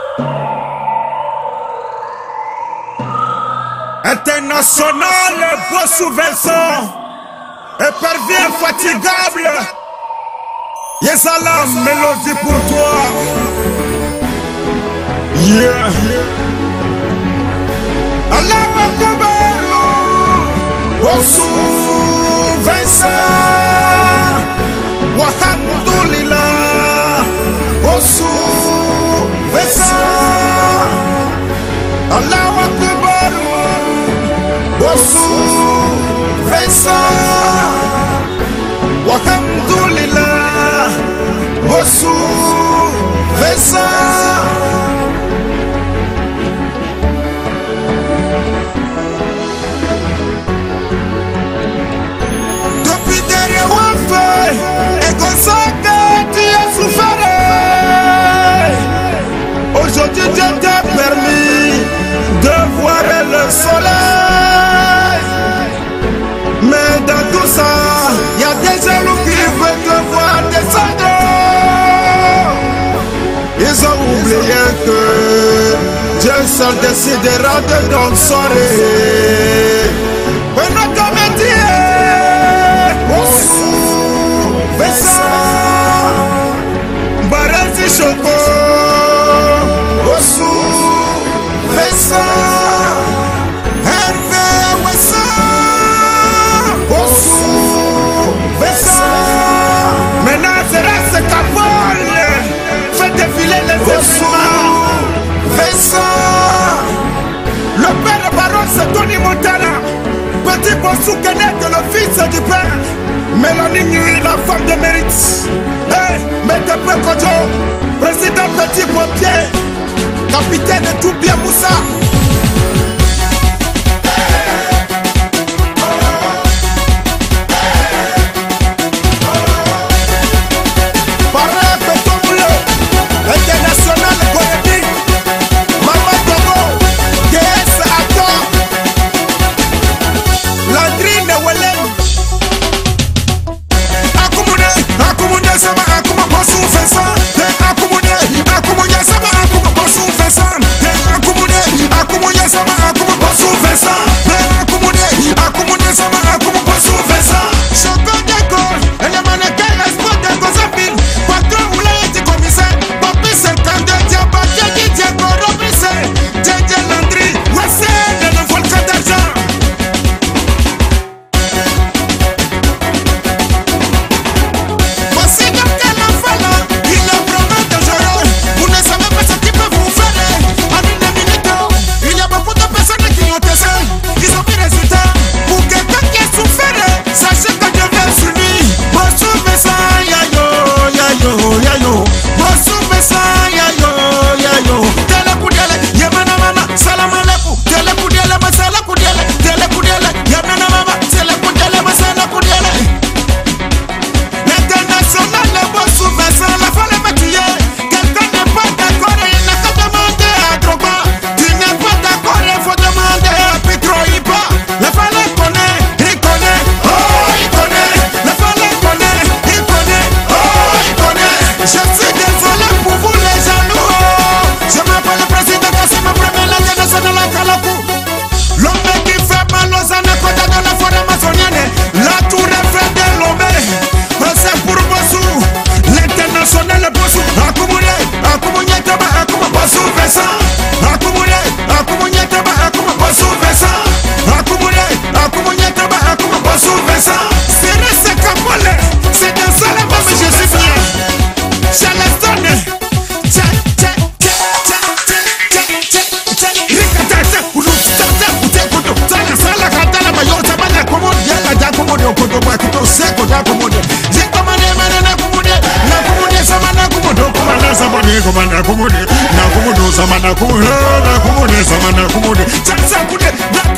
International, Bossou Vincent, épervier infatigable. Yesalam, mélodie pour toi. Yeah. Allah Akbar, Bossou Vincent, Walhamdulillah, Bossou Vincent, Allah Akbar, Bossou Vincent, Walhamdulillah, Bossou Vincent. Depuis derrière Wafé, et comme ça que tu as souffert. Aujourd'hui Dieu t'a permis de voir le soleil. Mais dans tout ça, il y a des jaloux qui veulent te voir descendre. Ils ont oublié que Dieu seul décidera de ton soirée. Mais notre métier, Bossou Vincent, Barasi Choco, Bossou Vincent, Hervé Wessa, Bossou Vincent. Maintenant c'est là ce qu'avole. Faites défiler les événements. Vincent, le père de baron c'est Tony Montana. Petit Bossou Kenneth, le fils du père. Mélanie Nuit, la femme de mérite. Hey, Maître Pekojo, président Petit Pompier, capitaine de tout bien Moussa. Kumune, na kumudu samana kumune, na kumune samana kumude. Chansa kude.